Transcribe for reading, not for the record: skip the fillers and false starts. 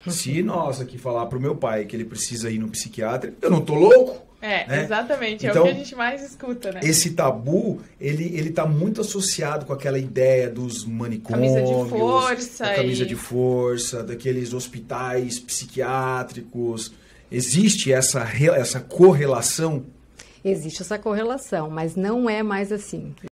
Se nós aqui falar pro meu pai que ele precisa ir no psiquiatra, eu não tô louco? Né? Exatamente. Então, é o que a gente mais escuta, né? Esse tabu, ele tá muito associado com aquela ideia dos manicômios, camisa de força, daqueles hospitais psiquiátricos. Existe essa correlação? Existe essa correlação, mas não é mais assim.